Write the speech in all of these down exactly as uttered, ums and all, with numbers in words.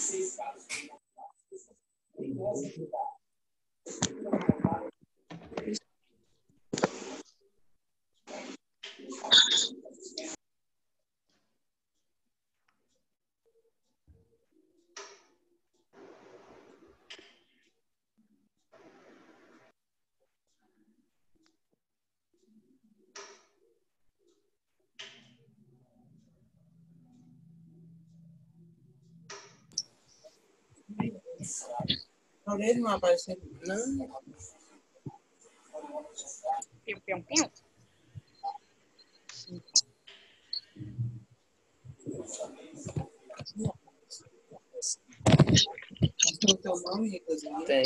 Não ele não apareceu. Não. Piu, piu, piu. Tem o teu nome, inclusive? Tem.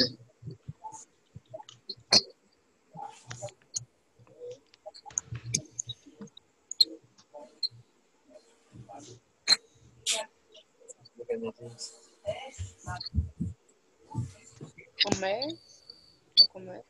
Comer. Comer.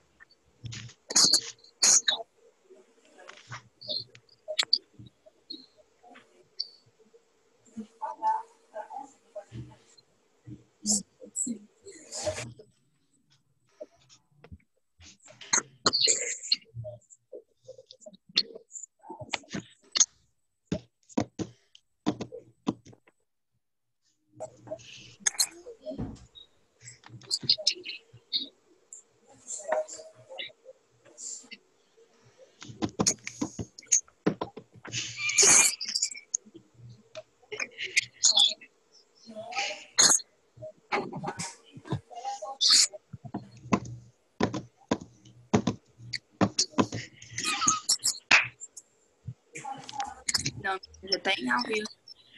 Não, já tá em ao vivo.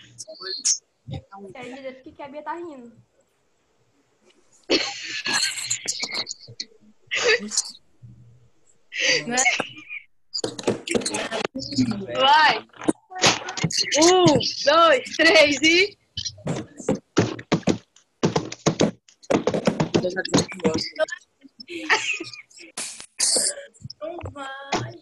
Quero dizer por que que a Bia tá rindo. Vai! Um, dois, três e... Não vai.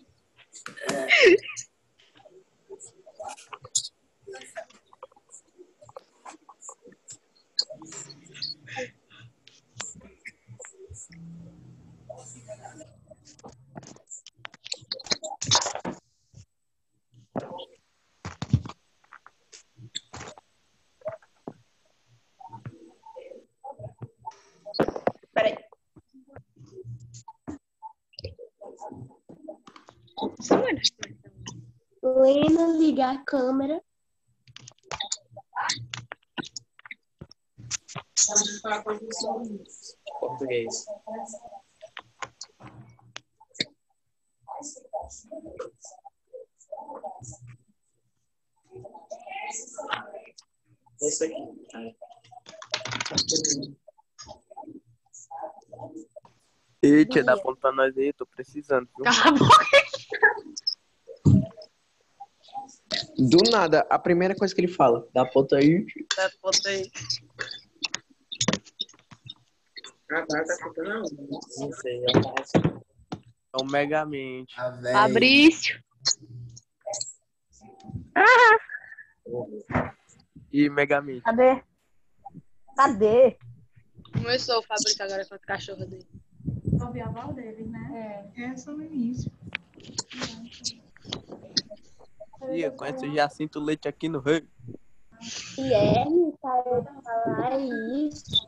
Peraí. Lena, ligar a câmera. Português. Esse aqui. Ei, tia, dá ponto pra nós aí, tô precisando, viu? Cala a boca. Do nada, a primeira coisa que ele fala, dá ponto aí. Dá ponto aí. Ah, tá, tá contando não. Não sei, é É um Megamente. Fabrício. E Megamente. Cadê? Cadê? Começou o Fabrício agora com a cachorra dele. Ouvi a voz dele, né? É. É só no início. E eu conheço o Jacinto Leite aqui no Rio. Guilherme, para falar isso.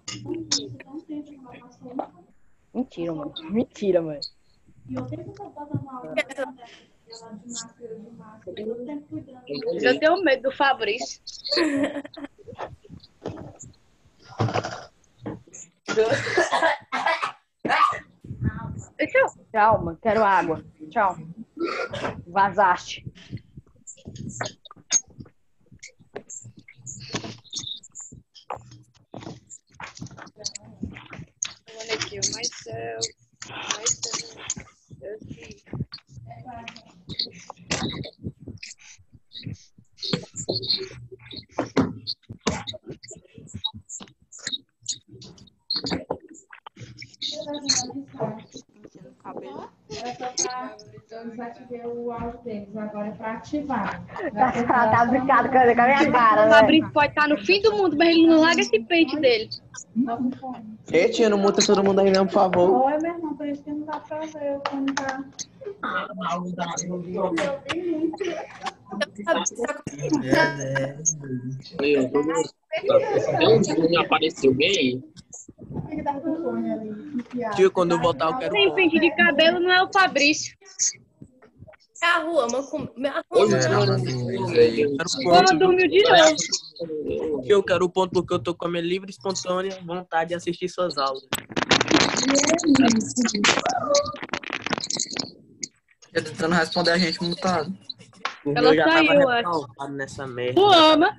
Mentira, mano. Mentira, mano. E eu tenho que estar dando uma aula de máscara, de máscara. Eu tenho cuidando. Eu tenho medo do Fabrício. Tchau, mano. Quero água. Tchau. Vazaste. Olha aqui, o Marcel. Marcel. Eu sei. Cabelo. Era só pra já, eu desativei o áudio deles, agora é para ativar. Ela tá brincando com a minha cara, O né? Fabrício pode estar no fim do mundo, mas ele não larga esse peito dele. Ei, tia, não muta todo mundo aí não, por favor. Oi, meu irmão, por isso que não dá para ver como tá. Não apareceu bem? Tio, quando eu voltar, eu quero. Sem pente de cabelo não é o Fabrício. É a rua, mas com... a Oi, rua. Eu quero Como ponto. dormiu de novo. Tio, eu quero ponto porque eu tô com a minha livre e espontânea vontade de assistir suas aulas. Eu tentando responder a gente mutado. O Ela meu já saiu, tava eu acho. revoltado nessa merda. Tu ama.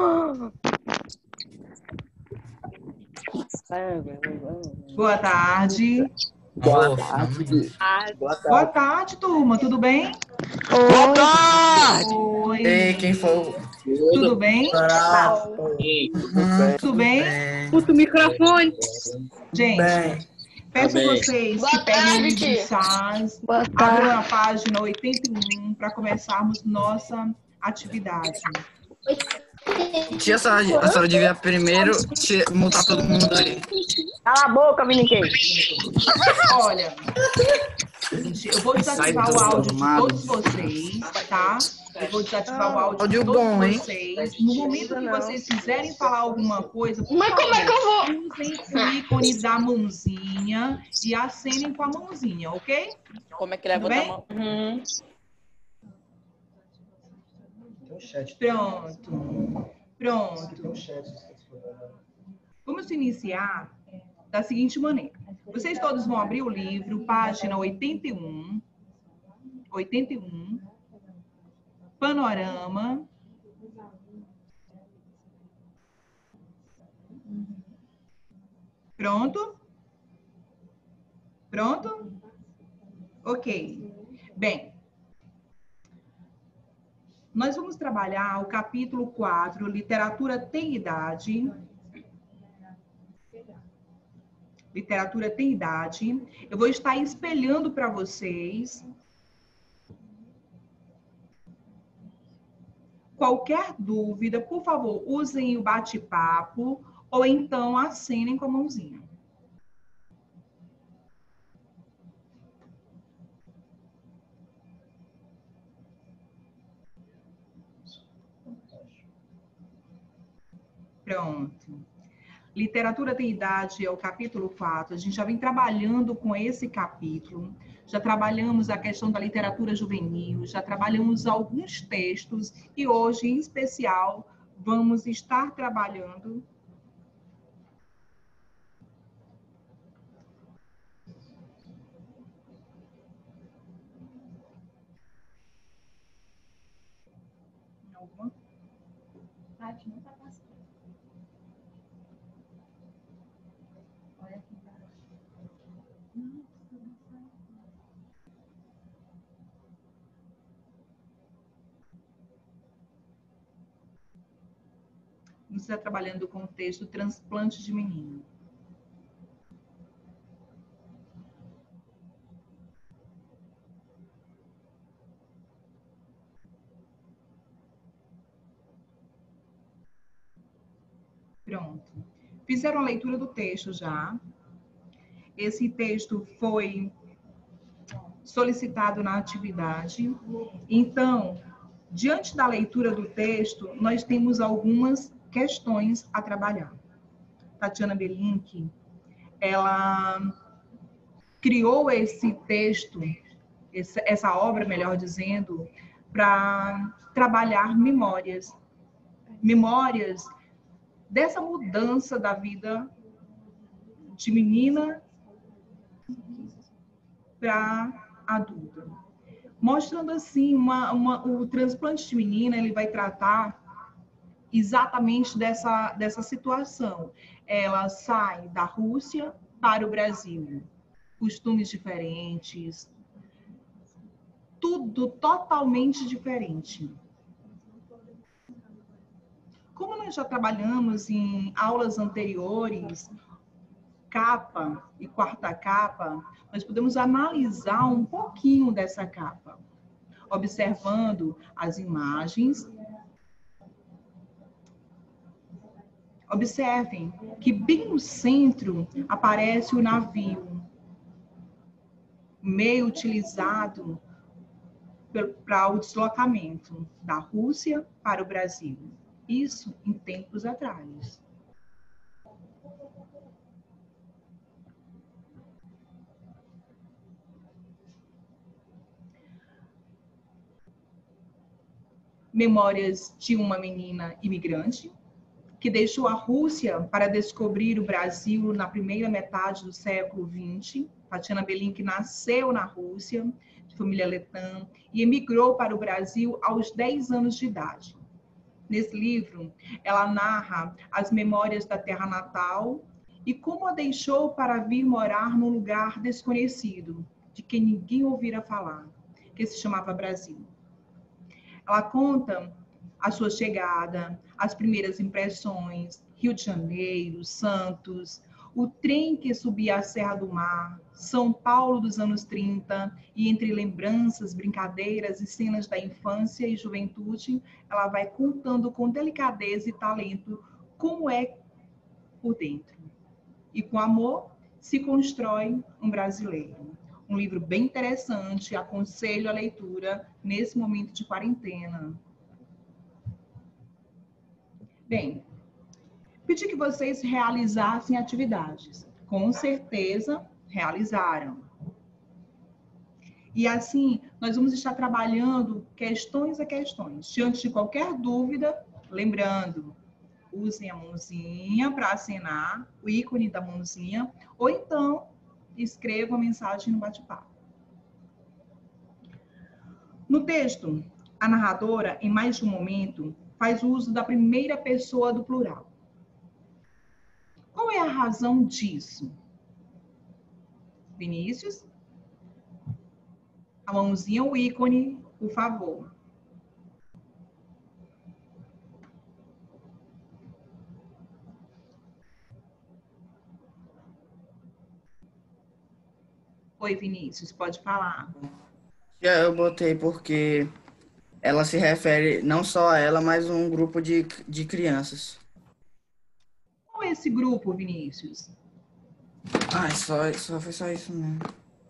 Boa tarde. Boa tarde. Ah, Boa tarde. Boa tarde, turma. Tudo bem? Boa tarde! Oi. Ei, quem foi? Tudo bem? Ei, Tudo bem? puta o microfone. Gente, Bem. peço Tá a bem. vocês Boa que peguem o tarde, livro de tia. Sás, Boa abram a página oitenta e um para começarmos nossa atividade. Tia, a senhora, a senhora devia primeiro te- mutar todo mundo aí. Cala a boca, Viniquei. Olha, eu vou desativar o áudio de todos vocês, tá? Eu vou desativar o áudio de Áudio todos bom, hein? vocês. No momento que vocês quiserem falar alguma coisa, por Mas como é que eu vou? usem o ícone da mãozinha e acenem com a mãozinha, ok? Como é que ele Tudo vai bem? botar a mão? Pronto. Pronto. Vamos iniciar da seguinte maneira. Vocês todos vão abrir o livro, página oitenta e um. oitenta e um. Panorama. Pronto? Pronto? Ok. Bem, nós vamos trabalhar o capítulo quatro, Literatura tem idade. Literatura tem idade. Eu vou estar espelhando para vocês. Qualquer dúvida, por favor, usem o bate-papo ou então acenem com a mãozinha. Pronto. Literatura tem idade é o capítulo quatro. A gente já vem trabalhando com esse capítulo. Já trabalhamos a questão da literatura juvenil, já trabalhamos alguns textos e hoje, em especial, vamos estar trabalhando alguma Tati, não tá passando. Olha aqui embaixo. Não, não sai. Você está trabalhando com o texto Transplante de Menino. Pronto. Fizeram a leitura do texto já. Esse texto foi solicitado na atividade. Então, diante da leitura do texto, nós temos algumas questões a trabalhar. Tatiana Belink, ela criou esse texto, essa obra, melhor dizendo, para trabalhar memórias. Memórias dessa mudança da vida de menina para adulta. Mostrando assim, uma, uma, o transplante de menina, ele vai tratar exatamente dessa, dessa situação. Ela sai da Rússia para o Brasil. Costumes diferentes. Tudo totalmente diferente. Como nós já trabalhamos em aulas anteriores, capa e quarta capa, nós podemos analisar um pouquinho dessa capa, observando as imagens. Observem que bem no centro aparece o navio, meio utilizado para o deslocamento da Rússia para o Brasil. Isso em tempos atrás. Memórias de uma menina imigrante que deixou a Rússia para descobrir o Brasil na primeira metade do século vinte. Tatiana Belin, nasceu na Rússia, de família letã, e emigrou para o Brasil aos dez anos de idade. Nesse livro, ela narra as memórias da terra natal e como a deixou para vir morar num lugar desconhecido, de que ninguém ouvira falar, que se chamava Brasil. Ela conta a sua chegada, as primeiras impressões, Rio de Janeiro, Santos, o trem que subia a Serra do Mar, São Paulo dos anos trinta, e entre lembranças, brincadeiras e cenas da infância e juventude, ela vai contando com delicadeza e talento como é por dentro. E com amor se constrói um brasileiro. Um livro bem interessante, aconselho a leitura nesse momento de quarentena. Bem, pedi que vocês realizassem atividades. Com certeza, realizaram. E assim, nós vamos estar trabalhando questões a questões. Diante de qualquer dúvida, lembrando, usem a mãozinha para assinar, o ícone da mãozinha, ou então, escrevam a mensagem no bate-papo. No texto, a narradora, em mais de um momento, faz uso da primeira pessoa do plural. Qual é a razão disso? Vinícius? A mãozinha, o ícone, por favor. Oi, Vinícius, pode falar. Eu botei porque ela se refere não só a ela, mas a um grupo de, de crianças. Qual é esse grupo, Vinícius? Ah, só, só foi só isso mesmo.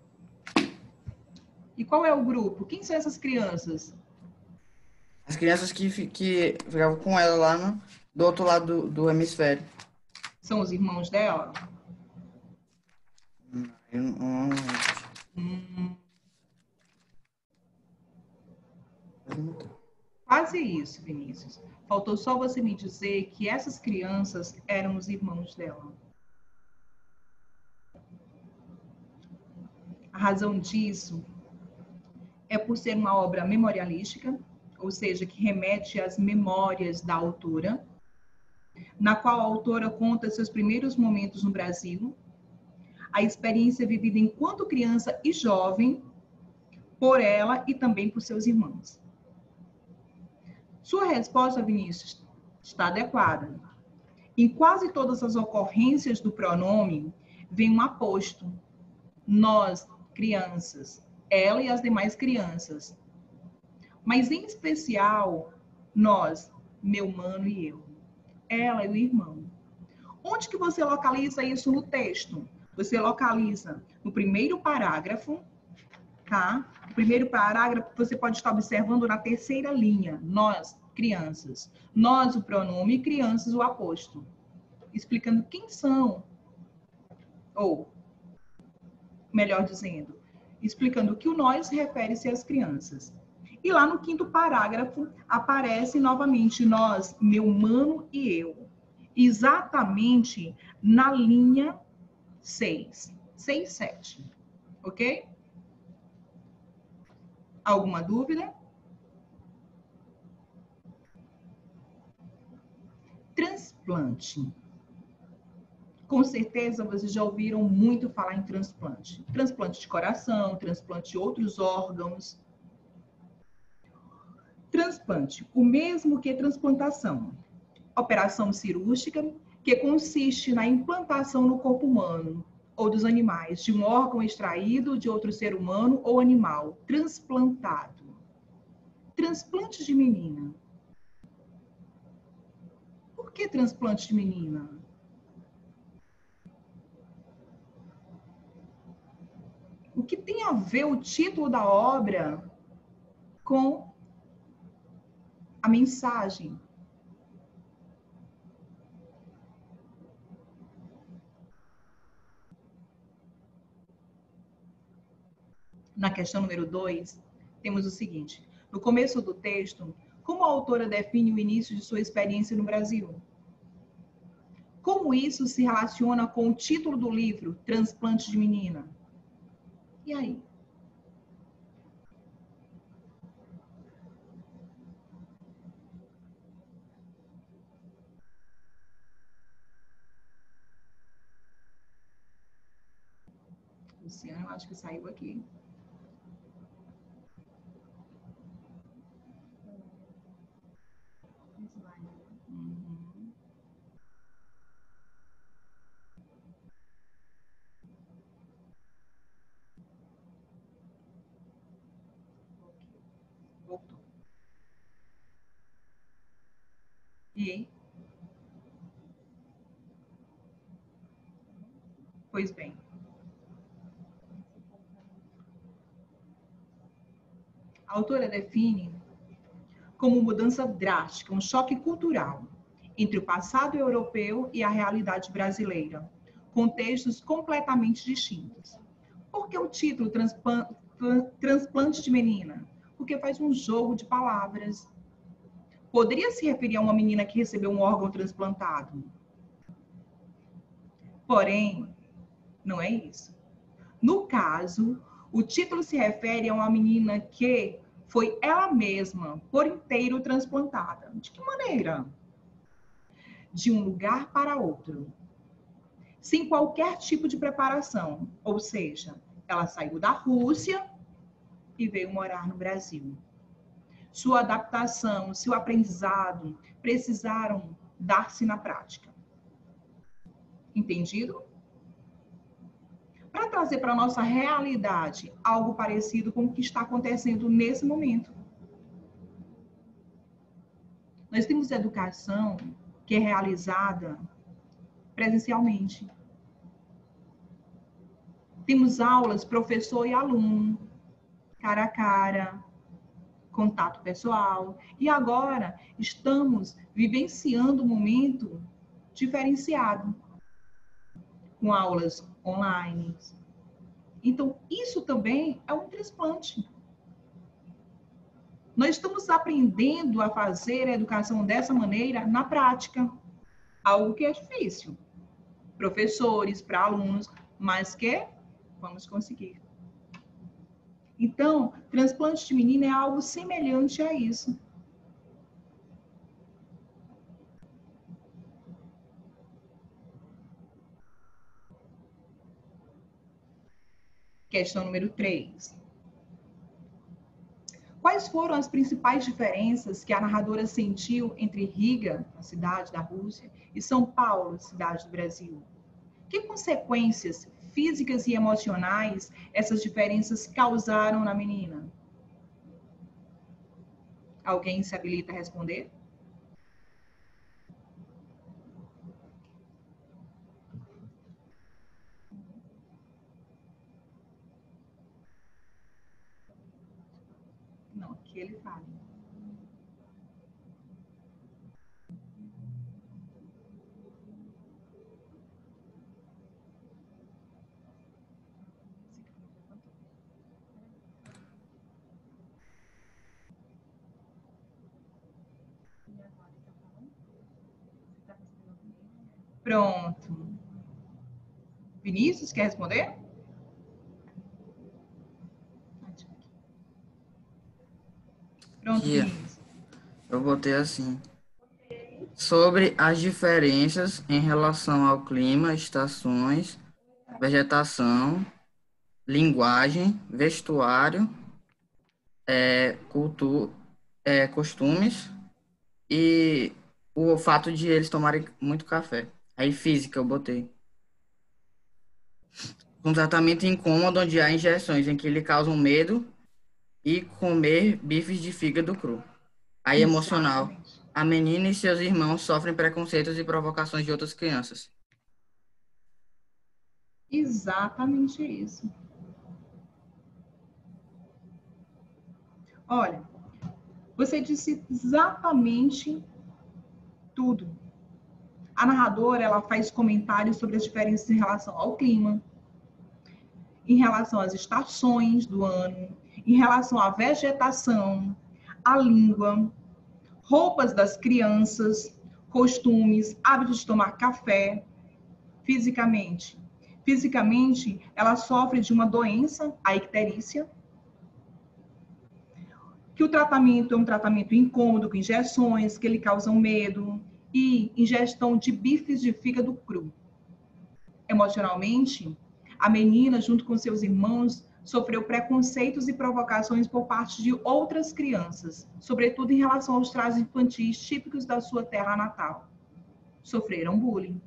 E qual é o grupo? Quem são essas crianças? As crianças que, fi- que ficavam com ela lá no, do outro lado do, do hemisfério. São os irmãos dela? Eu não- Hum, quase isso, Vinícius. Faltou só você me dizer que essas crianças eram os irmãos dela. A razão disso é por ser uma obra memorialística, ou seja, que remete às memórias da autora, na qual a autora conta seus primeiros momentos no Brasil, a experiência vivida enquanto criança e jovem, por ela e também por seus irmãos. Sua resposta, Vinícius, está adequada. Em quase todas as ocorrências do pronome, vem um aposto. Nós, crianças, ela e as demais crianças. Mas, em especial, nós, meu mano e eu. Ela e o irmão. Onde que você localiza isso no texto? Você localiza no primeiro parágrafo, tá? O primeiro parágrafo você pode estar observando na terceira linha. Nós, crianças. Nós, o pronome, e crianças, o aposto. Explicando quem são. Ou, melhor dizendo, explicando que o nós refere-se às crianças. E lá no quinto parágrafo aparece novamente nós, meu mano e eu. Exatamente na linha seis. seis, sete. Ok? Alguma dúvida? Transplante. Com certeza vocês já ouviram muito falar em transplante. Transplante de coração, transplante de outros órgãos. Transplante, o mesmo que transplantação. Operação cirúrgica que consiste na implantação no corpo humano ou dos animais de um órgão extraído de outro ser humano ou animal, transplantado. Transplante de menina. Por que transplante de menina? O que tem a ver o título da obra com a mensagem? Na questão número dois, temos o seguinte. No começo do texto, como a autora define o início de sua experiência no Brasil? Como isso se relaciona com o título do livro, Transplante de Menina? E aí? Luciano, eu acho que saiu aqui. Uhum. Voltou. E aí? Pois bem. A autora define como mudança drástica, um choque cultural entre o passado europeu e a realidade brasileira, contextos completamente distintos. Por que o título Transplante de Menina? Porque faz um jogo de palavras. Poderia se referir a uma menina que recebeu um órgão transplantado. Porém, não é isso. No caso, o título se refere a uma menina que foi ela mesma, por inteiro, transplantada. De que maneira? De um lugar para outro. Sem qualquer tipo de preparação. Ou seja, ela saiu da Rússia e veio morar no Brasil. Sua adaptação, seu aprendizado precisaram dar-se na prática. Entendido? Para trazer para a nossa realidade algo parecido com o que está acontecendo nesse momento. Nós temos educação que é realizada presencialmente. Temos aulas, professor e aluno, cara a cara, contato pessoal. E agora estamos vivenciando um momento diferenciado, com aulas online. Então, isso também é um transplante. Nós estamos aprendendo a fazer a educação dessa maneira na prática. Algo que é difícil. Professores, para alunos, mas que vamos conseguir. Então, transplante de menina é algo semelhante a isso. Questão número três. Quais foram as principais diferenças que a narradora sentiu entre Riga, a cidade da Rússia, e São Paulo, cidade do Brasil? Que consequências físicas e emocionais essas diferenças causaram na menina? Alguém se habilita a responder? Não, aqui ele fala. Pronto. Vinícius, quer responder? Pronto, Tia, Vinícius. eu botei assim. Sobre as diferenças em relação ao clima, estações, vegetação, linguagem, vestuário, é, cultu é, costumes e o fato de eles tomarem muito café. Aí física eu botei. Um tratamento incômodo onde há injeções em que lhe causam medo e comer bifes de fígado cru. Aí emocional. Exatamente. A menina e seus irmãos sofrem preconceitos e provocações de outras crianças. Exatamente isso. Olha, você disse exatamente tudo. A narradora, ela faz comentários sobre as diferenças em relação ao clima, em relação às estações do ano, em relação à vegetação, à língua, roupas das crianças, costumes, hábitos de tomar café, fisicamente. Fisicamente, ela sofre de uma doença, a icterícia, que o tratamento é um tratamento incômodo, com injeções, que lhe causam medo, e ingestão de bifes de fígado cru. Emocionalmente, a menina, junto com seus irmãos, sofreu preconceitos e provocações por parte de outras crianças, sobretudo em relação aos trajes infantis típicos da sua terra natal. Sofreram bullying.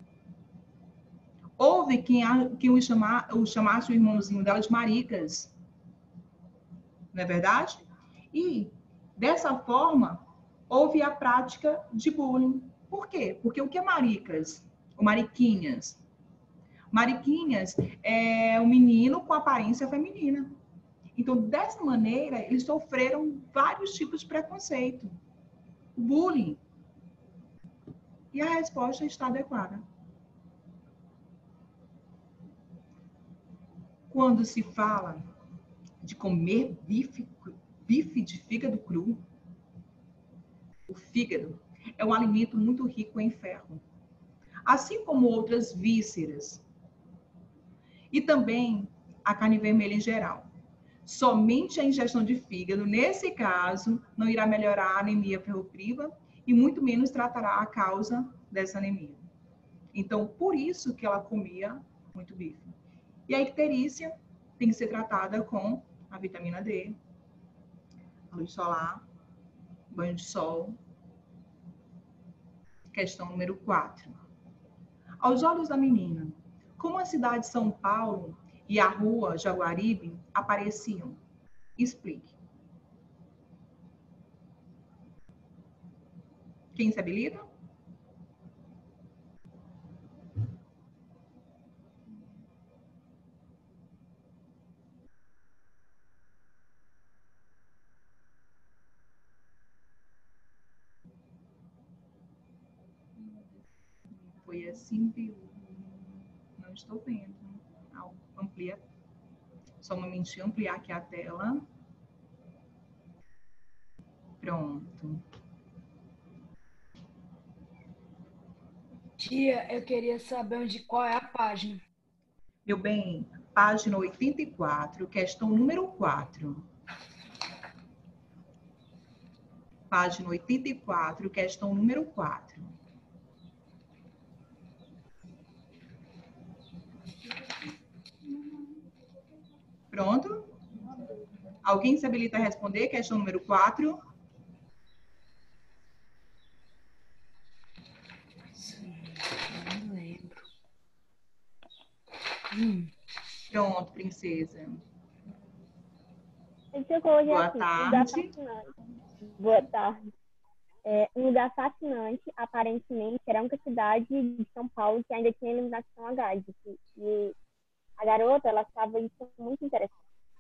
Houve quem, quem o, chama, o chamasse o irmãozinho dela de maricas. Não é verdade? E, dessa forma, houve a prática de bullying. Por quê? Porque o que é maricas? Ou mariquinhas? Mariquinhas é um menino com aparência feminina. Então, dessa maneira, eles sofreram vários tipos de preconceito. Bullying. E a resposta está adequada. Quando se fala de comer bife, bife de fígado cru, o fígado é um alimento muito rico em ferro, assim como outras vísceras. E também a carne vermelha em geral. Somente a ingestão de fígado, nesse caso, não irá melhorar a anemia ferropriva e muito menos tratará a causa dessa anemia. Então, por isso que ela comia muito bife. E a icterícia tem que ser tratada com a vitamina D, a luz solar, banho de sol. Questão número quatro. Aos olhos da menina, como a cidade de São Paulo e a rua Jaguaribe apareciam? Explique. Quem se habilita? Foi assim, viu? Não estou vendo. Amplia. Só um momentinho, ampliar aqui a tela. Pronto. Tia, eu queria saber onde, qual é a página. Meu bem, página oitenta e quatro, questão número quatro. Página oitenta e quatro, questão número quatro. Pronto? Alguém se habilita a responder? Questão número quatro. Não lembro. Hum. Pronto, princesa. Boa assim, tarde. Boa tarde. É, um lugar fascinante, aparentemente, era a única cidade de São Paulo que ainda tinha iluminação a gás. E, e a garota, ela estava isso muito interessante.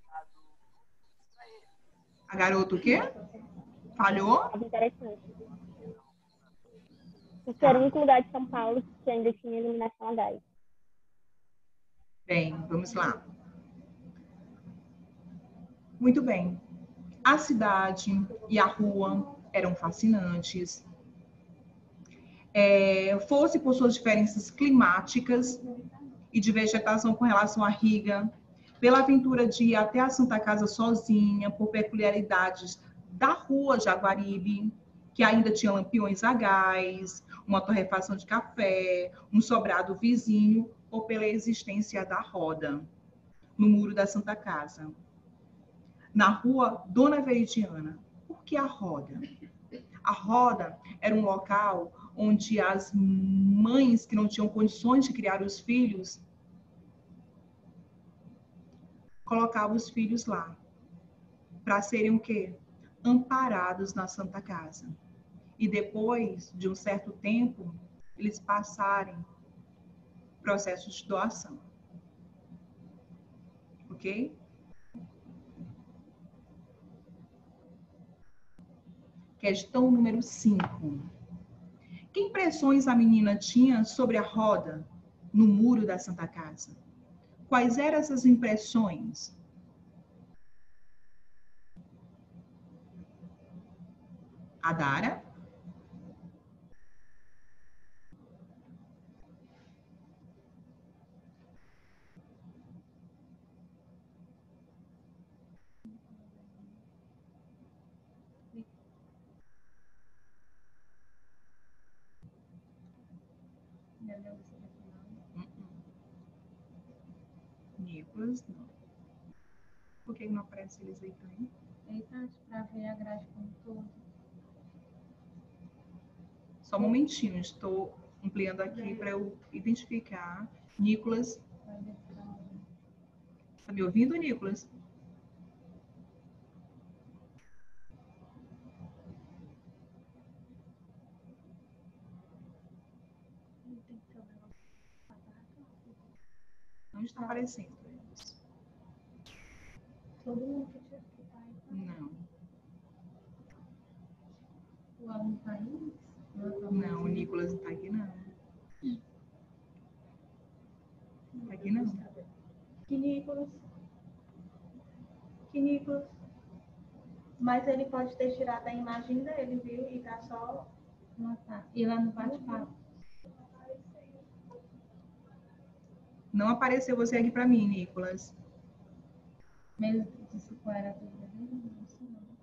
A garota o quê? Falhou? Estava interessante. Isso era o único lugar de São Paulo que ainda tinha iluminação a gás. Bem, vamos lá. Muito bem. A cidade e a rua eram fascinantes. É, fosse por suas diferenças climáticas e de vegetação com relação à Riga, pela aventura de ir até a Santa Casa sozinha, por peculiaridades da rua Jaguaribe, que ainda tinha lampiões a gás, uma torrefação de café, um sobrado vizinho, ou pela existência da roda, no muro da Santa Casa. Na rua Dona Veridiana. Por que a roda? A roda era um local onde as mães que não tinham condições de criar os filhos colocavam os filhos lá para serem o quê? Amparados na Santa Casa. E depois de um certo tempo, eles passarem processo de doação. Ok? Questão número cinco. Que impressões a menina tinha sobre a roda no muro da Santa Casa? Quais eram essas impressões? Adara? Nicolas, não. Por que não aparece eles aí também? Eita, para ver a grade como todo. Só um momentinho, estou ampliando aqui para eu identificar. Nicolas. Está me ouvindo, Nicolas? Não está aparecendo. Todo mundo que tinha que estar aí. Não. O aluno está aí? Não, o Nicolas não está aqui, não. Está aqui, não. Que Nicolas? Que Nicolas? Mas ele pode ter tirado a imagem dele, viu? E tá só... Não tá. E lá no bate-papo. Não apareceu você aqui para mim, Nicolas. Mesmo disse qual era a dúvida dele? Não sei não.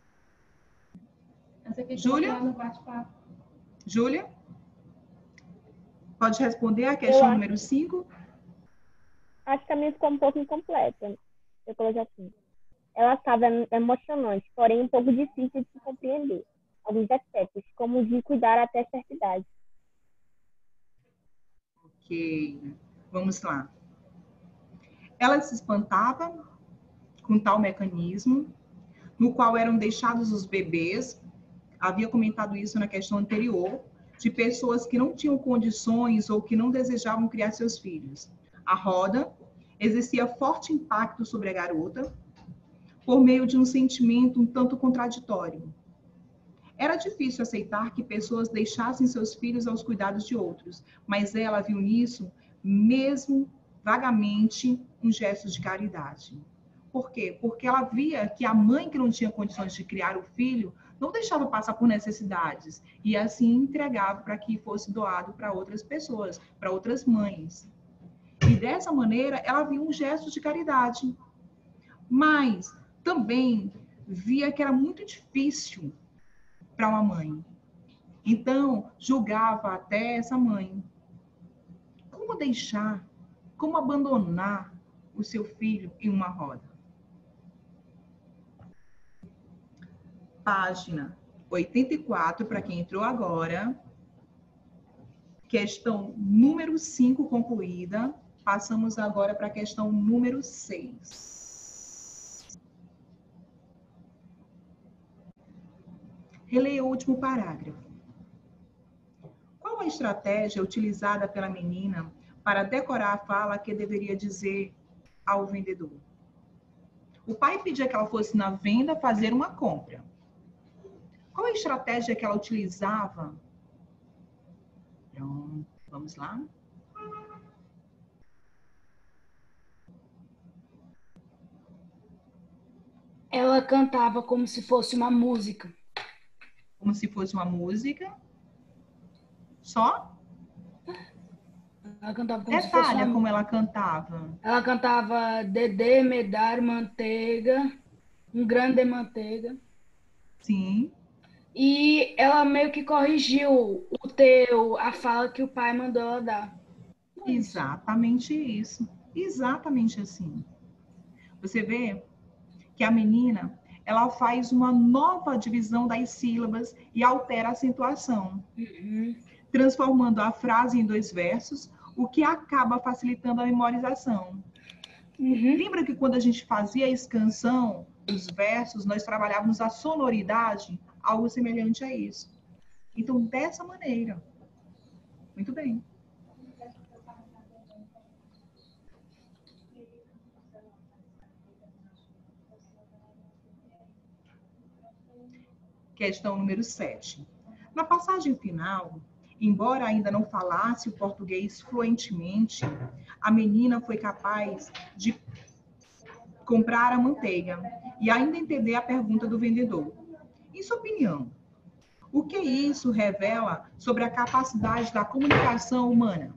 Essa aqui Júlia? lá no bate-papo. Júlia? Pode responder a questão Eu número cinco? Acho que a minha ficou um pouco incompleta. Eu coloquei assim. Ela estava emocionante, porém um pouco difícil de se compreender. Alguns aspectos, como o de cuidar até certa idade. Ok. Vamos lá. Ela se espantava com tal mecanismo, no qual eram deixados os bebês, havia comentado isso na questão anterior, de pessoas que não tinham condições ou que não desejavam criar seus filhos. A roda exercia forte impacto sobre a garota, por meio de um sentimento um tanto contraditório. Era difícil aceitar que pessoas deixassem seus filhos aos cuidados de outros, mas ela viu nisso, mesmo vagamente, um gesto de caridade. Por quê? Porque ela via que a mãe que não tinha condições de criar o filho não deixava passar por necessidades e assim entregava para que fosse doado para outras pessoas, para outras mães. E dessa maneira ela viu um gesto de caridade. Mas também via que era muito difícil para uma mãe. Então, julgava até essa mãe. Como deixar, como abandonar o seu filho em uma roda? Página oitenta e quatro, para quem entrou agora. Questão número cinco concluída. Passamos agora para a questão número seis. Releia o último parágrafo. Qual a estratégia utilizada pela menina para decorar a fala que deveria dizer ao vendedor? O pai pedia que ela fosse na venda fazer uma compra. Qual a estratégia que ela utilizava? Pronto, vamos lá. Ela cantava como se fosse uma música. Como se fosse uma música? Só? Ela cantava como se fosse Detalha uma... como ela cantava. Ela cantava Dedê, me dar manteiga, um grande manteiga. Sim. E ela meio que corrigiu o teu, a fala que o pai mandou ela dar. Exatamente isso. Exatamente assim. Você vê que a menina, ela faz uma nova divisão das sílabas e altera a acentuação. Uhum. transformando a frase em dois versos, o que acaba facilitando a memorização. Uhum. Lembra que quando a gente fazia a escansão dos versos, nós trabalhávamos a sonoridade, algo semelhante a isso. Então, dessa maneira. Muito bem. Questão número sete. Na passagem final, embora ainda não falasse o português fluentemente, a menina foi capaz de comprar a manteiga e ainda entender a pergunta do vendedor. Em sua opinião, o que isso revela sobre a capacidade da comunicação humana?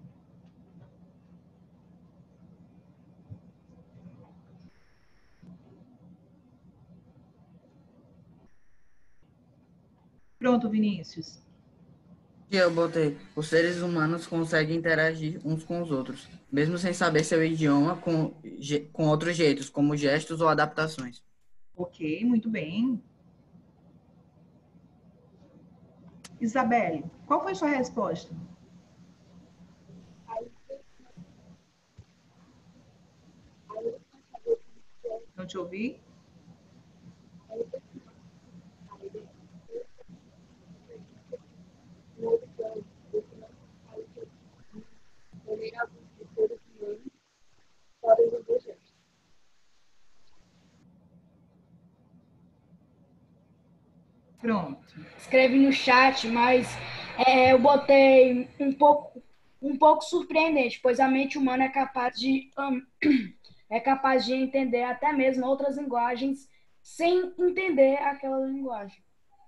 Pronto, Vinícius. E eu botei, os seres humanos conseguem interagir uns com os outros, mesmo sem saber seu idioma, com, com outros jeitos, como gestos ou adaptações. Ok, muito bem. Isabelle, qual foi a sua resposta? Não te ouvi? Pronto. Escreve no chat, mas é, eu botei um pouco, um pouco surpreendente, pois a mente humana é capaz de um, é capaz de entender até mesmo outras linguagens sem entender aquela linguagem.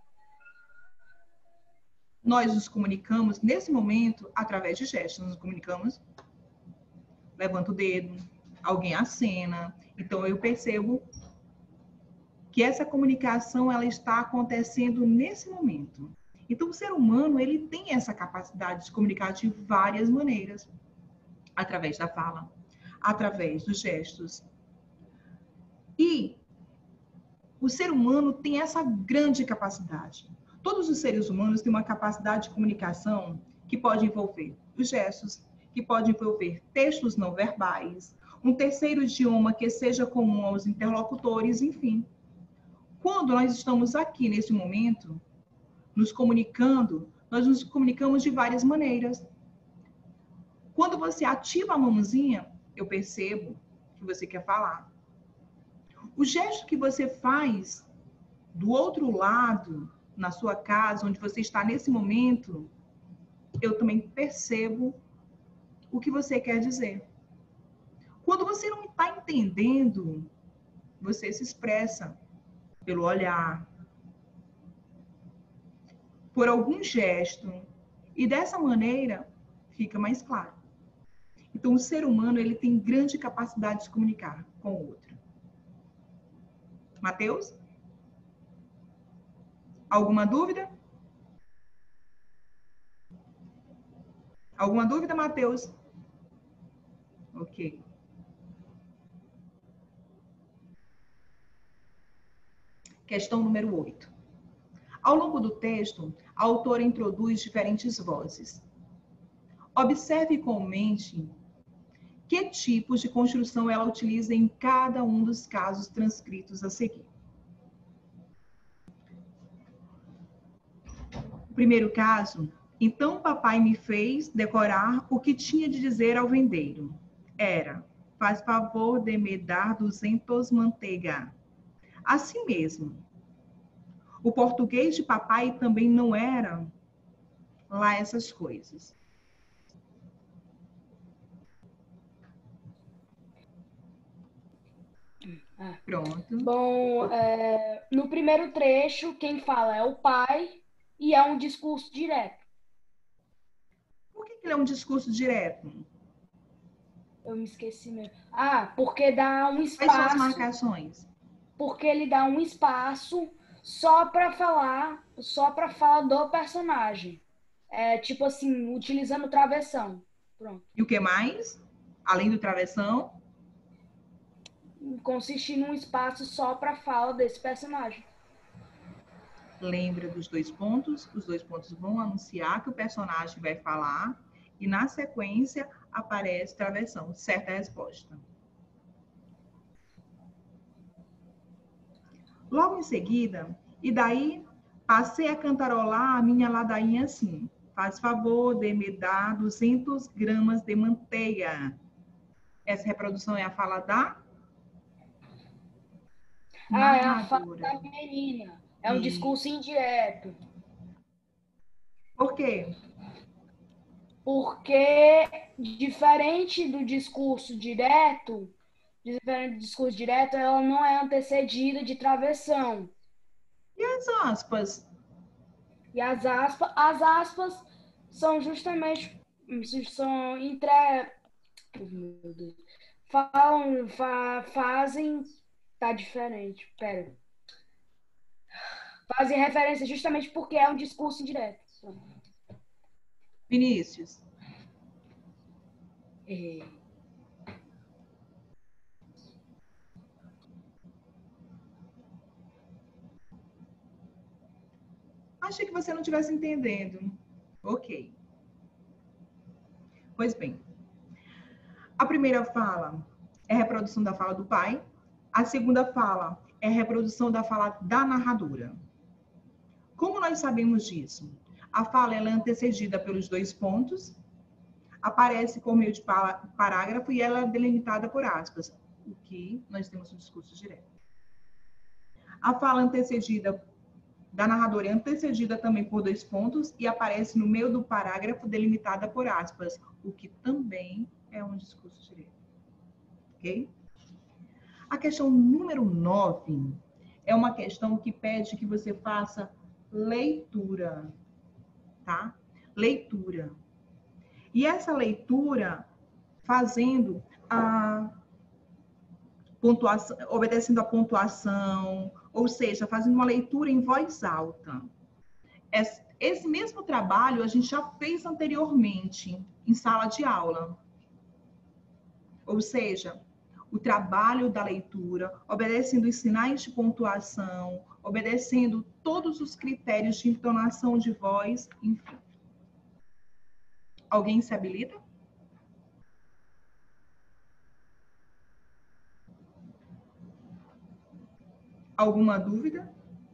Nós nos comunicamos, nesse momento, através de gestos. Nos comunicamos, levanta o dedo, alguém acena. Então, eu percebo que essa comunicação ela está acontecendo nesse momento. Então, o ser humano ele tem essa capacidade de se comunicar de várias maneiras. Através da fala, através dos gestos. E o ser humano tem essa grande capacidade. Todos os seres humanos têm uma capacidade de comunicação que pode envolver os gestos, que pode envolver textos não verbais, um terceiro idioma que seja comum aos interlocutores, enfim. Quando nós estamos aqui nesse momento, nos comunicando, nós nos comunicamos de várias maneiras. Quando você ativa a mãozinha, eu percebo que você quer falar. O gesto que você faz do outro lado, na sua casa, onde você está nesse momento, eu também percebo o que você quer dizer. Quando você não está entendendo, você se expressa pelo olhar, por algum gesto, e dessa maneira fica mais claro. Então, o ser humano ele tem grande capacidade de se comunicar com o outro. Matheus? Alguma dúvida? Alguma dúvida, Matheus? Ok. Questão número oito. Ao longo do texto, a autora introduz diferentes vozes. Observe com mente que tipos de construção ela utiliza em cada um dos casos transcritos a seguir. O primeiro caso, então papai me fez decorar o que tinha de dizer ao vendeiro. Era, faz favor de me dar duzentos manteiga. Assim mesmo. O português de papai também não era lá essas coisas. Ah. Pronto. Bom, é, no primeiro trecho, quem fala é o pai e é um discurso direto. Por que ele é um discurso direto? Eu me esqueci mesmo. Ah, porque dá um espaço. Quais são as marcações? Porque ele dá um espaço só para falar, só para falar do personagem. É tipo assim, utilizando o travessão. Pronto. E o que mais? Além do travessão? Consiste num espaço só para fala desse personagem. Lembra dos dois pontos? Os dois pontos vão anunciar que o personagem vai falar e, na sequência, aparece travessão. Certa resposta. Logo em seguida, e daí passei a cantarolar a minha ladainha assim. Faz favor de me dar duzentas gramas de manteiga. Essa reprodução é a fala da? Ah, é a fala da menina. É um E... discurso indireto. Por quê? Porque, diferente do discurso direto, diferente do discurso direto, ela não é antecedida de travessão. E as aspas? E as aspas, as aspas são justamente, são entre, meu Deus, falam, fa, fazem, tá diferente, pera. Fazem referência justamente porque é um discurso indireto. Vinícius. É. Achei que você não estivesse entendendo. Ok. Pois bem. A primeira fala é a reprodução da fala do pai. A segunda fala é a reprodução da fala da narradora. Como nós sabemos disso? A fala ela é antecedida pelos dois pontos, aparece por meio de parágrafo e ela é delimitada por aspas, o que nós temos no discurso direto. A fala antecedida da narradora é antecedida também por dois pontos e aparece no meio do parágrafo delimitada por aspas, o que também é um discurso direto. Ok? A questão número nove é uma questão que pede que você faça leitura, tá? Leitura. E essa leitura fazendo a pontuação, obedecendo a pontuação, ou seja, fazendo uma leitura em voz alta. Esse mesmo trabalho a gente já fez anteriormente em sala de aula. Ou seja, o trabalho da leitura, obedecendo os sinais de pontuação, obedecendo todos os critérios de entonação de voz, enfim. Alguém se habilita? Alguma dúvida?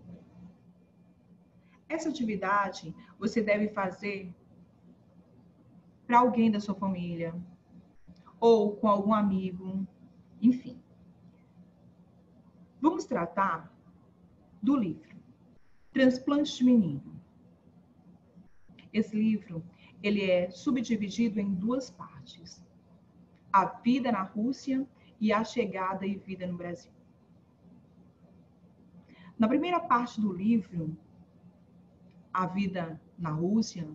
Essa atividade você deve fazer para alguém da sua família, ou com algum amigo, enfim. Vamos tratar do livro Transplante Menino. Esse livro, ele é subdividido em duas partes. A vida na Rússia e a chegada e vida no Brasil. Na primeira parte do livro, A Vida na Rússia,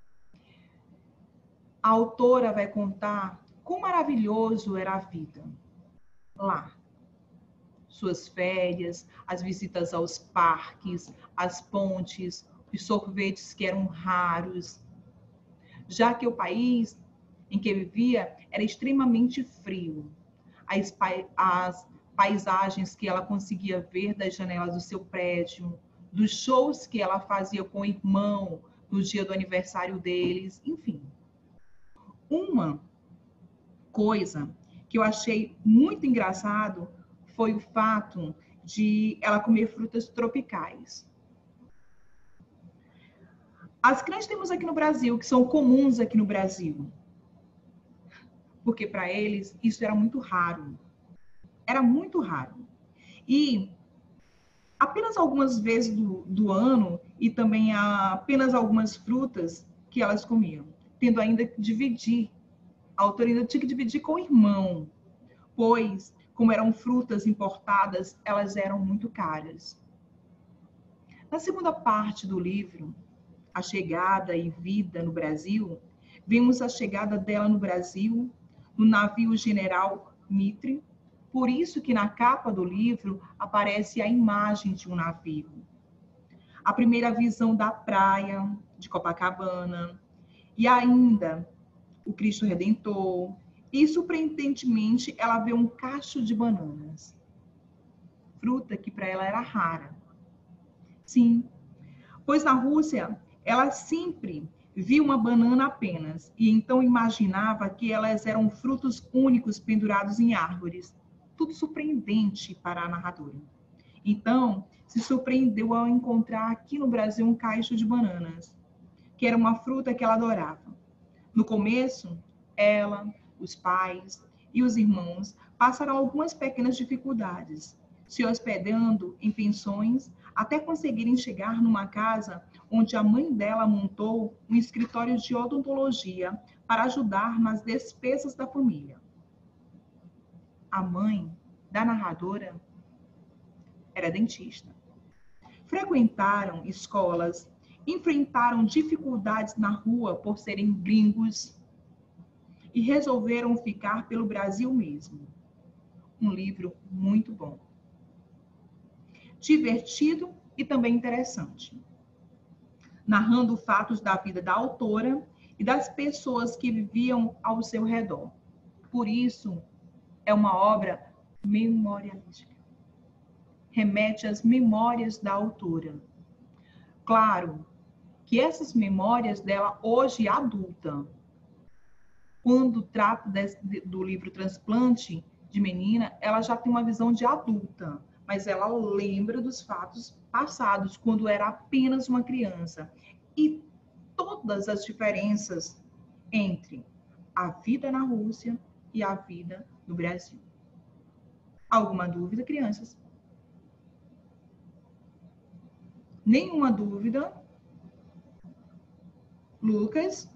a autora vai contar quão maravilhoso era a vida lá. Suas férias, as visitas aos parques, as pontes, os sorvetes que eram raros, já que o país em que vivia era extremamente frio. As, as paisagens que ela conseguia ver das janelas do seu prédio, dos shows que ela fazia com o irmão no dia do aniversário deles, enfim. Uma coisa que eu achei muito engraçado foi o fato de ela comer frutas tropicais. As que nós temos aqui no Brasil, que são comuns aqui no Brasil, porque para eles isso era muito raro. Era muito raro. E apenas algumas vezes do, do ano, e também apenas algumas frutas que elas comiam, tendo ainda que dividir. A autora ainda tinha que dividir com o irmão, pois, como eram frutas importadas, elas eram muito caras. Na segunda parte do livro, A Chegada e Vida no Brasil, vemos a chegada dela no Brasil, no navio General Mitre. Por isso que na capa do livro aparece a imagem de um navio. A primeira visão da praia de Copacabana e ainda o Cristo Redentor. E, surpreendentemente, ela vê um cacho de bananas. Fruta que para ela era rara. Sim, Pois na Rússia, ela sempre viu uma banana apenas, e então imaginava que elas eram frutos únicos pendurados em árvores. Tudo surpreendente para a narradora. Então, se surpreendeu ao encontrar aqui no Brasil um cacho de bananas, que era uma fruta que ela adorava. No começo, ela, os pais e os irmãos passaram algumas pequenas dificuldades, se hospedando em pensões até conseguirem chegar numa casa onde a mãe dela montou um escritório de odontologia para ajudar nas despesas da família. A mãe da narradora era dentista. Frequentaram escolas, enfrentaram dificuldades na rua por serem gringos e resolveram ficar pelo Brasil mesmo. Um livro muito bom. Divertido e também interessante. Narrando fatos da vida da autora e das pessoas que viviam ao seu redor. Por isso, é uma obra memorialística. Remete às memórias da autora. Claro que essas memórias dela, hoje adulta, quando trata desse, do livro Transplante de Menina, ela já tem uma visão de adulta, mas ela lembra dos fatos passados, quando era apenas uma criança. E todas as diferenças entre a vida na Rússia e a vida no Brasil. Alguma dúvida, crianças? Nenhuma dúvida? Lucas?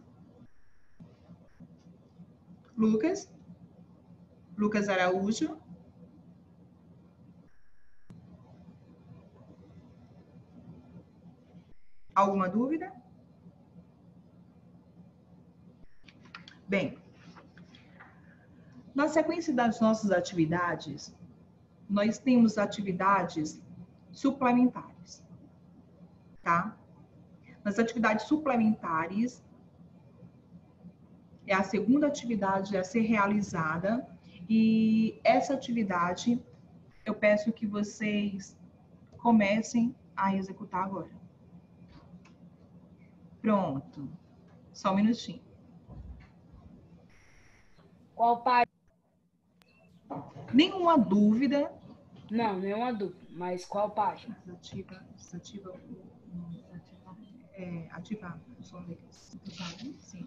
Lucas? Lucas Araújo? Alguma dúvida? Bem, na sequência das nossas atividades, nós temos atividades suplementares, tá? Nas atividades suplementares, é a segunda atividade a ser realizada, e essa atividade eu peço que vocês comecem a executar agora. Pronto. Só um minutinho. Qual página? Nenhuma dúvida? Não, nenhuma dúvida. Mas qual página? Desativa, desativa, desativa, é, ativar o som deles. Sim.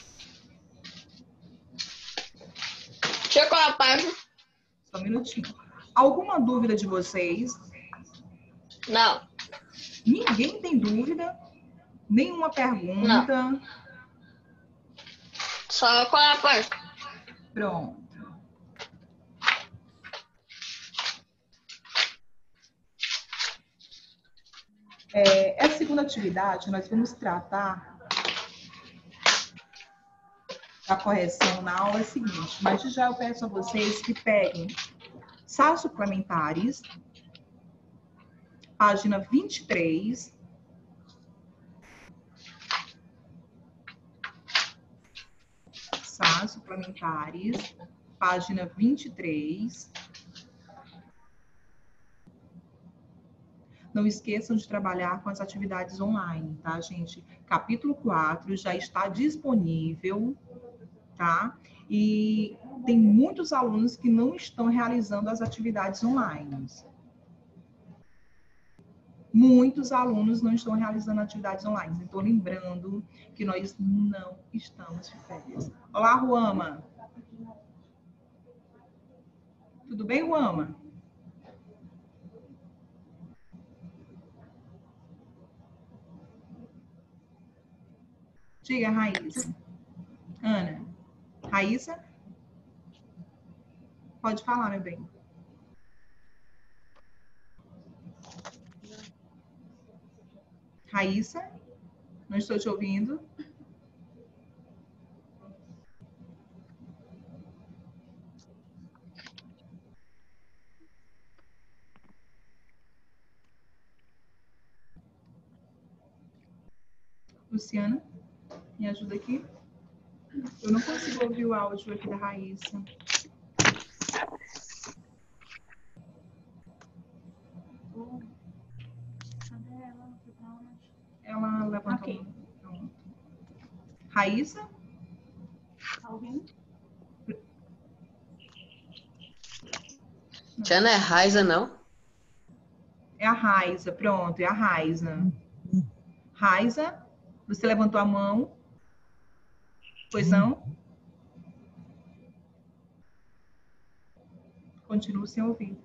Chegou a página? Só um minutinho. Alguma dúvida de vocês? Não. Ninguém tem dúvida? Nenhuma pergunta? Não. Só qual é a página? Pronto. É, essa segunda atividade, nós vamos tratar da correção na aula seguinte, mas já eu peço a vocês que peguem S A suplementares, página vinte e três, S A suplementares, página vinte e três. Não esqueçam de trabalhar com as atividades online, tá, gente? Capítulo quatro já está disponível, tá? E tem muitos alunos que não estão realizando as atividades online. Muitos alunos não estão realizando atividades online. Então, lembrando que nós não estamos de férias. Olá, Ruama. Tudo bem, Ruama? Diga, Raíssa. Ana. Raíssa? Pode falar, meu bem. Raíssa? Não estou te ouvindo. Luciana? Me ajuda aqui. Eu não consigo ouvir o áudio aqui da Raíssa. ela levantou. Ok. a mão. Raíssa? Alguém? Já não é Raiza, não? É a Raíssa, pronto, é a Raíssa. Raíssa, você levantou a mão? Pois não? Continuo sem ouvir.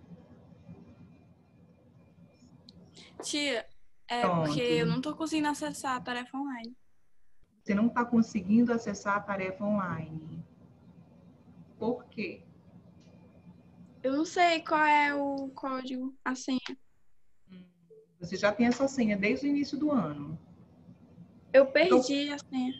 Tia, é Pronto. porque eu não tô conseguindo acessar a tarefa online. Você não está conseguindo acessar a tarefa online. Por quê? Eu não sei qual é o código, a senha. Você já tem essa senha desde o início do ano. Eu perdi a senha.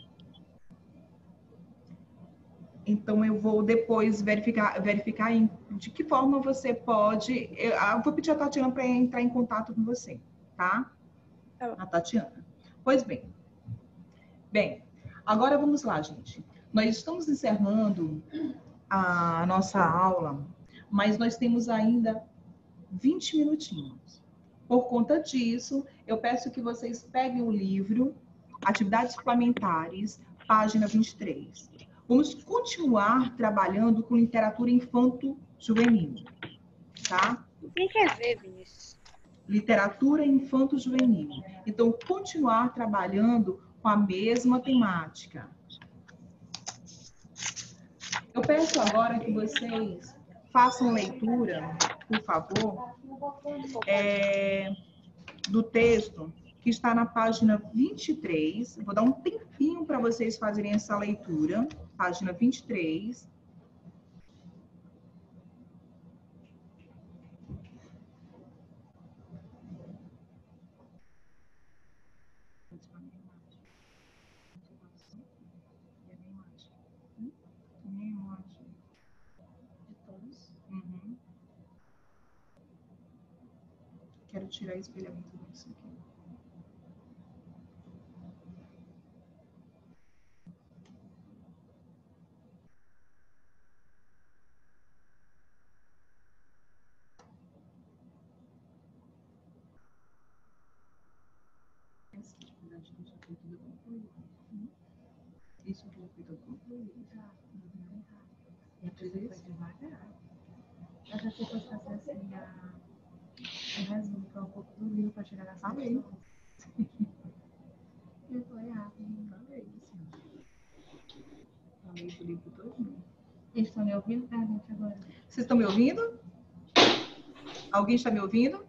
Então, eu vou depois verificar, verificar em, de que forma você pode... Eu, eu vou pedir a Tatiana para entrar em contato com você, tá? Tá bom. A Tatiana. Pois bem. Bem, agora vamos lá, gente. Nós estamos encerrando a nossa aula, mas nós temos ainda vinte minutinhos. Por conta disso, eu peço que vocês peguem o livro Atividades Suplementares, página vinte e três. Vamos continuar trabalhando com literatura infanto-juvenil, tá? Quem quer ver, Vinícius? Literatura infanto-juvenil. Então, continuar trabalhando com a mesma temática. Eu peço agora que vocês façam leitura, por favor, é, do texto que está na página vinte e três. Eu vou dar um tempinho para vocês fazerem essa leitura. Página vinte e três. Uhum. Quero tirar espelhamento disso aqui. Isso aqui foi tudo concluído. Exato. E tudo isso? Devagar. Eu já sei que fazer assim a... o resumo para um pouco do livro para chegar nessa lei. Eu falei rápido. Falei, sim. Falei do livro todo. Eles estão me ouvindo, tá, gente, agora? Vocês estão me ouvindo? Alguém está me ouvindo?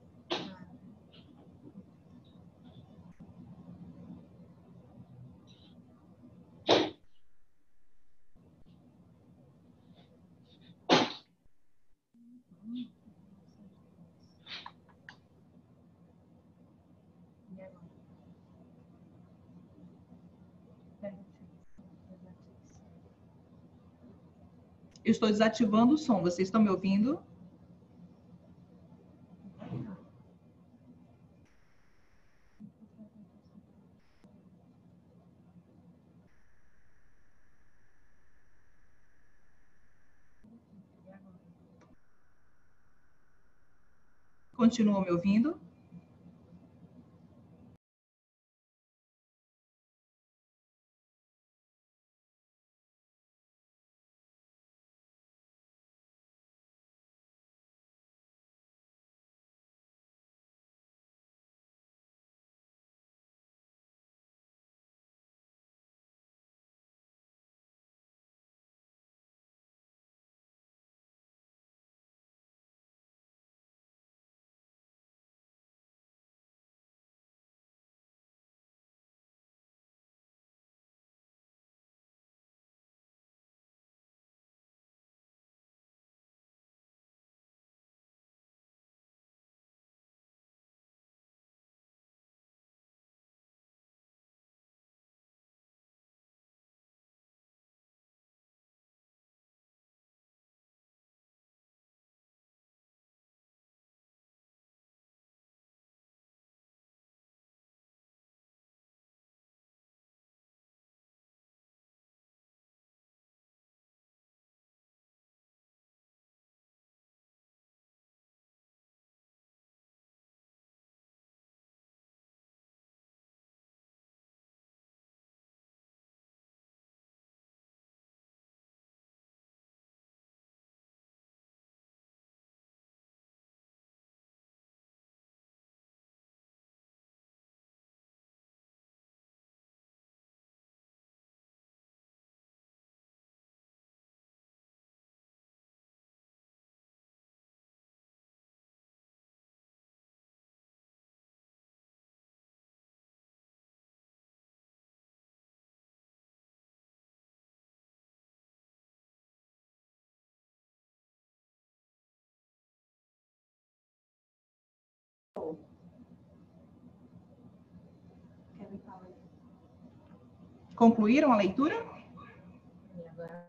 Eu estou desativando o som. Vocês estão me ouvindo? Continuam me ouvindo? Sou. Kevin, fala aí. Concluíram a leitura? E agora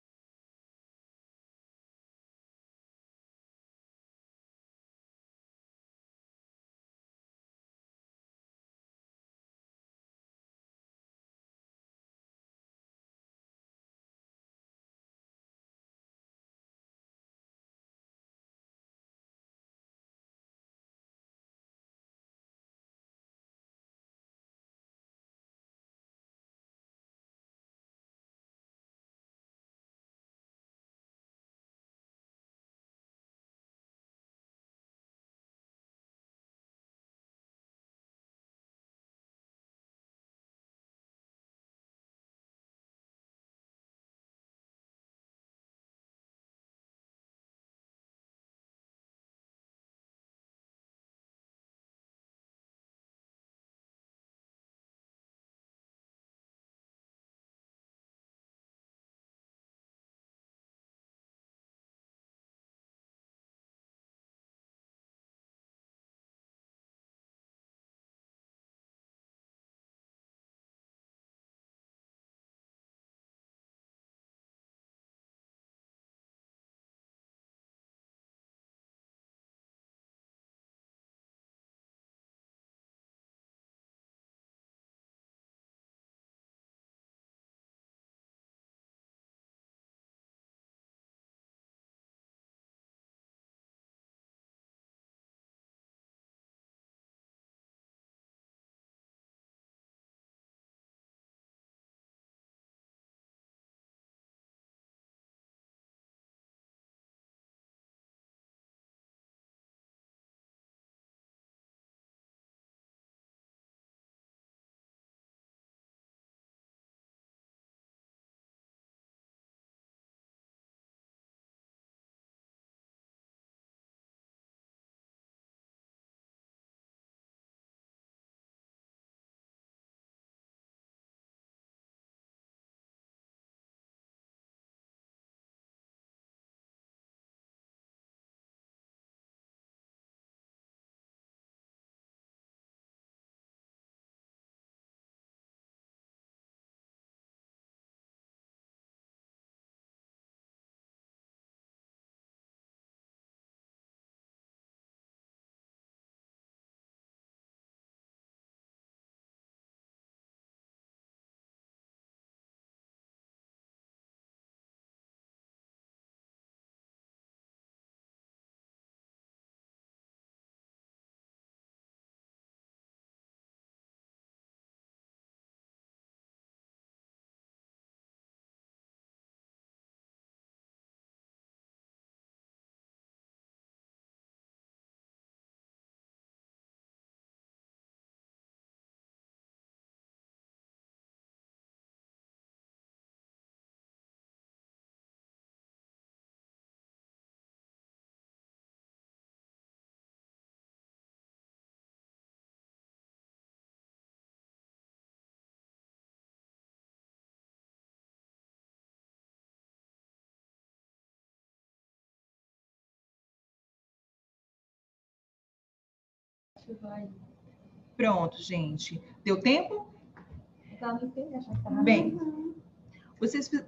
Pronto, gente. Deu tempo? Então, não entendi, achava que tava Bem, bem. vocês... fiz-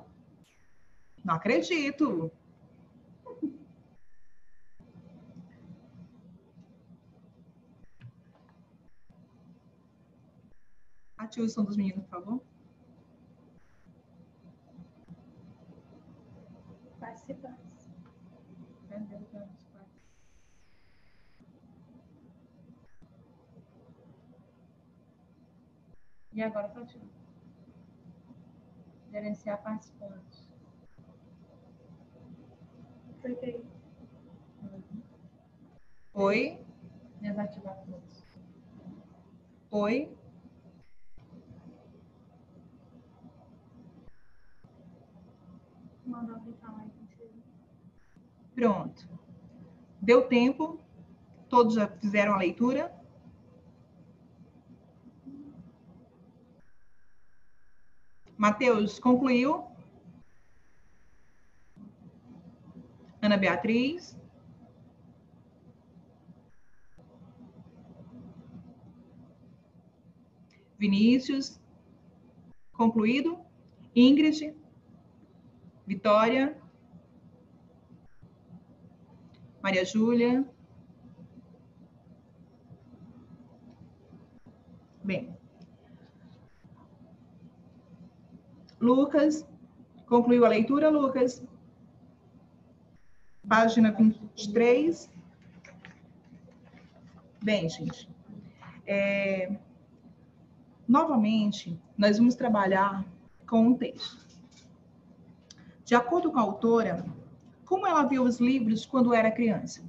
Não acredito. Ative o som dos meninos, por favor. Participantes. E agora, Fátima? Gerenciar participantes. Cliquei. Oi? Desativar todos. Oi? Mandar alguém falar aí contigo. Pronto. Deu tempo? Todos já fizeram a leitura? Matheus, concluiu? Ana Beatriz? Vinícius? Concluído? Ingrid? Vitória? Maria Júlia? Bem. Lucas? Concluiu a leitura, Lucas? Página vinte e três. Bem, gente. É... Novamente, nós vamos trabalhar com um texto. De acordo com a autora, como ela viu os livros quando era criança?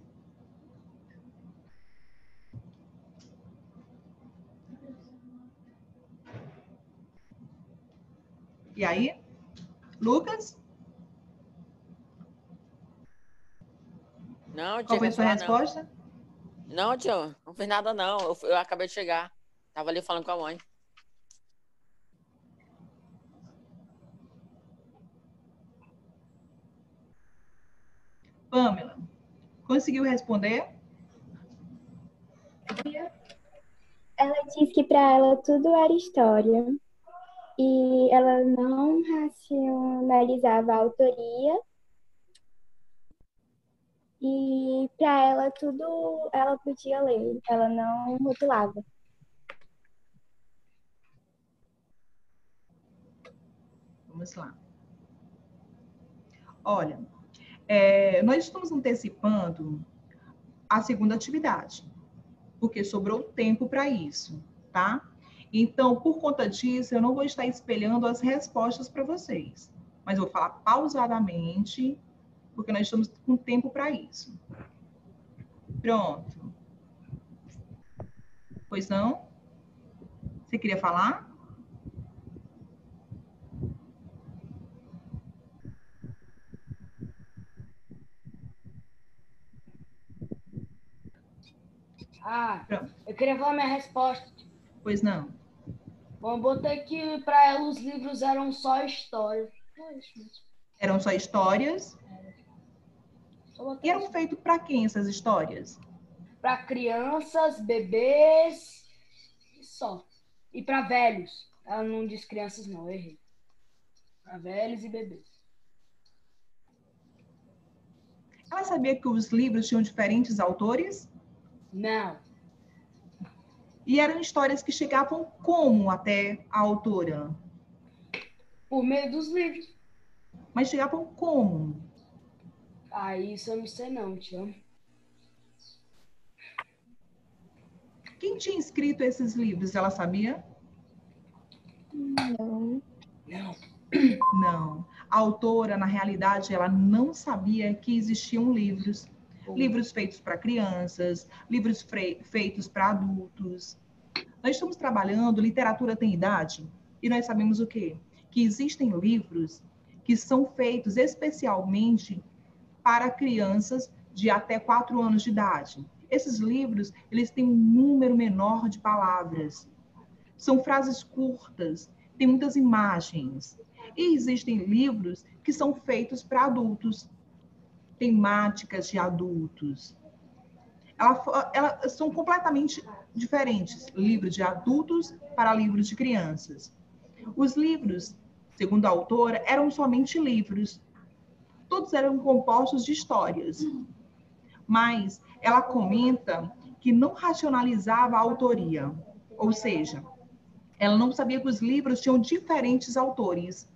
E aí? Lucas? Não, tia, Qual foi a quer sua falar, resposta? Não, não tia, não fiz nada não. Eu, eu acabei de chegar. Tava ali falando com a mãe. Pamela, conseguiu responder? Ela disse que para ela tudo era história e ela não racionalizava a autoria e para ela tudo ela podia ler, ela não rotulava. Vamos lá. Olha, é, nós estamos antecipando a segunda atividade, porque sobrou tempo para isso, tá? Então, por conta disso, eu não vou estar espelhando as respostas para vocês, mas vou falar pausadamente, porque nós estamos com tempo para isso. Pronto. Pois não? Você queria falar? Ah, Pronto. eu queria falar minha resposta. Pois não. Bom, eu botei que para ela os livros eram só histórias. É isso mesmo. Eram só histórias? E eram feitos para quem essas histórias? Para crianças, bebês e só. E para velhos. Ela não diz crianças não, eu errei. Para velhos e bebês. Ela sabia que os livros tinham diferentes autores? Não. E eram histórias que chegavam como até a autora? Por meio dos livros. Mas chegavam como? Ah, isso eu não sei não, tia. Quem tinha escrito esses livros, ela sabia? Não. Não. Não. A autora, na realidade, ela não sabia que existiam livros. Livros feitos para crianças, livros feitos para adultos. Nós estamos trabalhando, literatura tem idade, e nós sabemos o quê? Que existem livros que são feitos especialmente para crianças de até quatro anos de idade. Esses livros, eles têm um número menor de palavras. São frases curtas, tem muitas imagens. E existem livros que são feitos para adultos, temáticas de adultos. Ela, ela, são completamente diferentes. Livros de adultos para livros de crianças. Os livros, segundo a autora, eram somente livros. Todos eram compostos de histórias. Mas ela comenta que não racionalizava a autoria. Ou seja, ela não sabia que os livros tinham diferentes autores.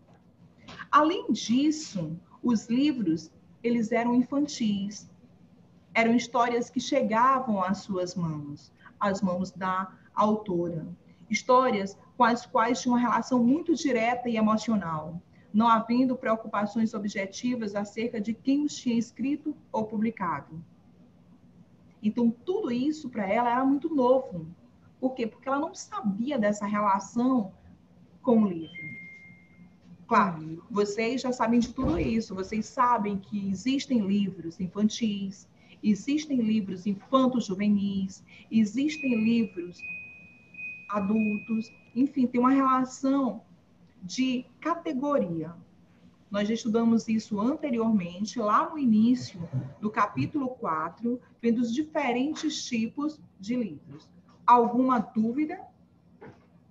Além disso, os livros, eles eram infantis. Eram histórias que chegavam às suas mãos, às mãos da autora. Histórias com as quais tinha uma relação muito direta e emocional, não havendo preocupações objetivas acerca de quem os tinha escrito ou publicado. Então, tudo isso para ela era muito novo. Por quê? Porque ela não sabia dessa relação com o livro. Claro, vocês já sabem de tudo isso. Vocês sabem que existem livros infantis, existem livros infanto-juvenis, existem livros adultos, enfim, tem uma relação de categoria. Nós já estudamos isso anteriormente, lá no início do capítulo quatro, vendo os diferentes tipos de livros. Alguma dúvida?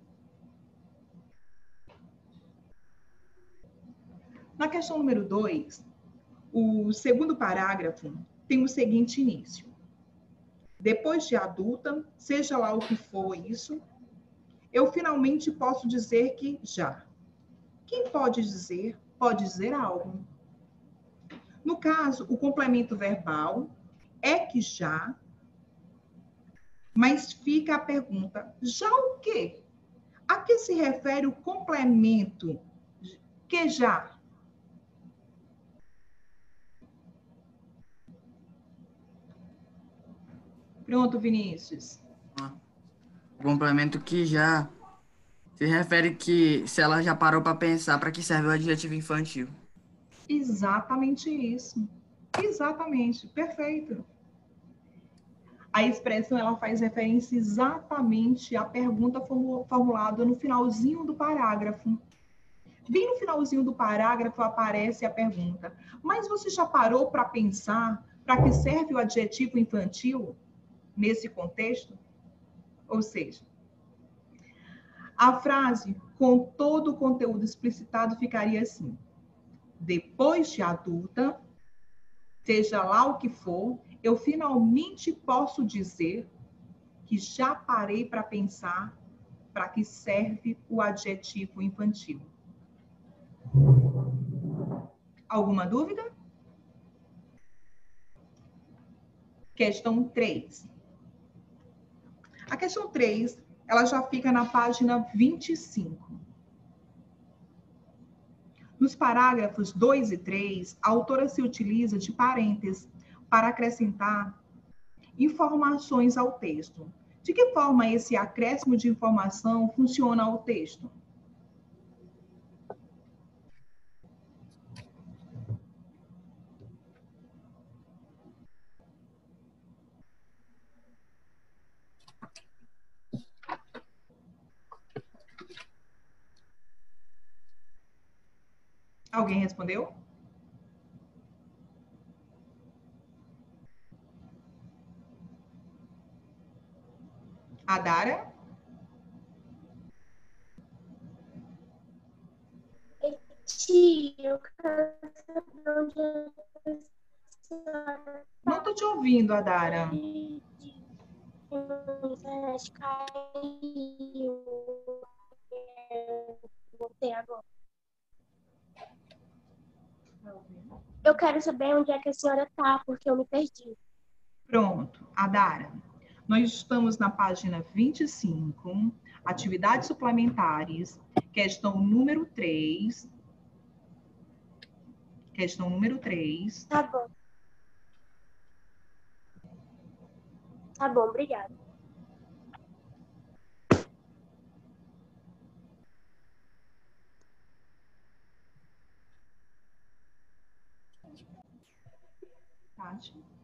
Na questão número dois, o segundo parágrafo tem o seguinte início. Depois de adulta, seja lá o que for isso, eu finalmente posso dizer que já. Quem pode dizer, pode dizer algo. No caso, o complemento verbal é que já, mas fica a pergunta, já o quê? A que se refere o complemento que já? Pronto, Vinícius. O complemento que já se refere que se ela já parou para pensar para que serve o adjetivo infantil. Exatamente isso. Exatamente. Perfeito. A expressão ela faz referência exatamente à pergunta formulada no finalzinho do parágrafo. Bem no finalzinho do parágrafo aparece a pergunta: mas você já parou para pensar para que serve o adjetivo infantil nesse contexto? Ou seja, a frase com todo o conteúdo explicitado ficaria assim: depois de adulta, seja lá o que for, eu finalmente posso dizer que já parei para pensar para que serve o adjetivo infantil. Alguma dúvida? Questão três. A questão três, ela já fica na página vinte e cinco. Nos parágrafos dois e três, a autora se utiliza de parênteses para acrescentar informações ao texto. De que forma esse acréscimo de informação funciona ao texto? Alguém respondeu? Adara? Tia, eu quero saber onde a senhora Não estou te ouvindo, Adara. internet caiu. Voltei agora. Eu quero saber onde é que a senhora está, porque eu me perdi. Pronto, Adara. Nós estamos na página vinte e cinco, atividades suplementares, questão número três. Questão número três. Tá bom. Tá bom, obrigada. Tati.